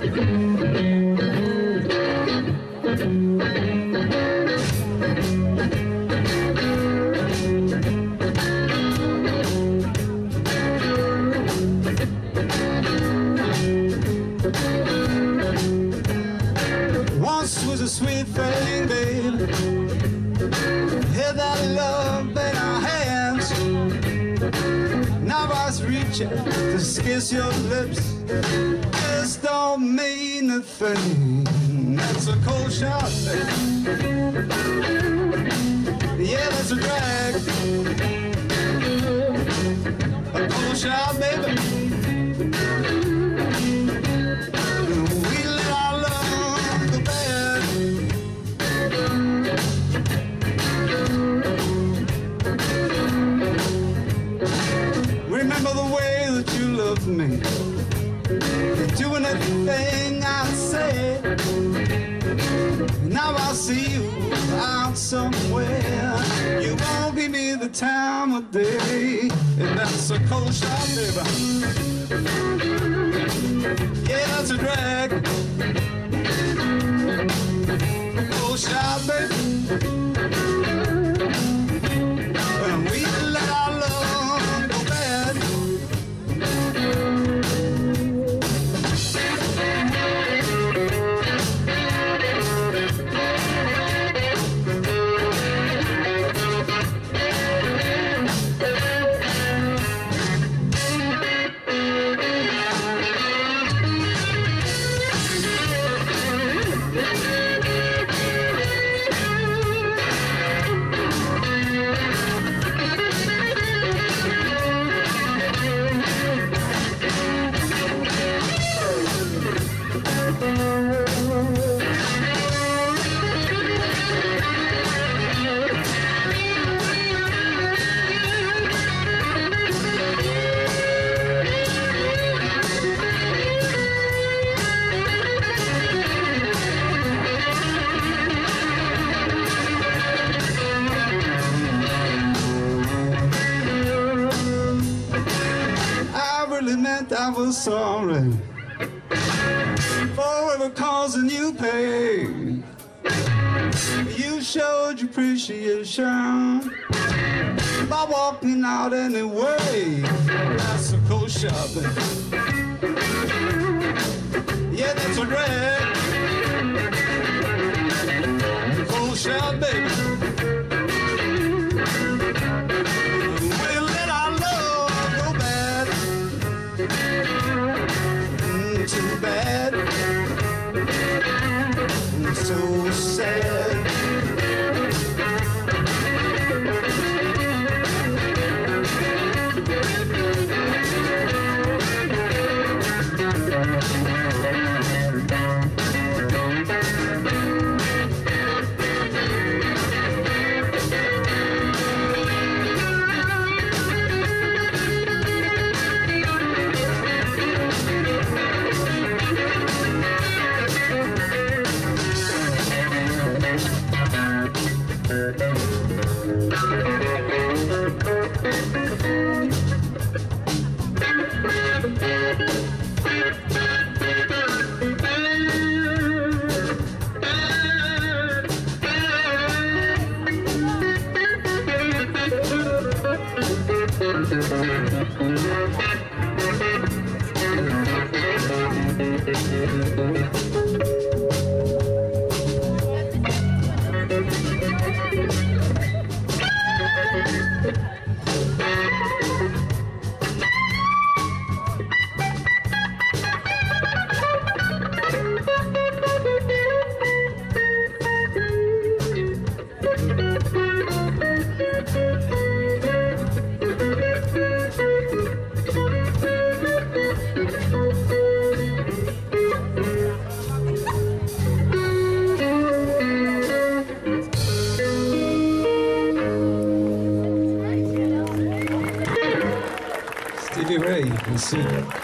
Once was a sweet thing, babe. Had that love in our hands. Now I was reaching to kiss your lips. This don't mean a thing. That's a cold shot, babe. Yeah, that's a drag. A cold shot, baby. Remember the way that you loved me, doing everything I said. Now I see you out somewhere. You won't give me the time of day, and that's a cold shot, baby. Yeah, that's a drag. Cold shot, baby. When we let our love go bad. I was sorry for ever causing you pain. You showed your appreciation by walking out anyway. That's a cold shot, baby. Yeah, that's a drag. Cold shot, baby. Too bad, so sad. Stevie Ray, you can see.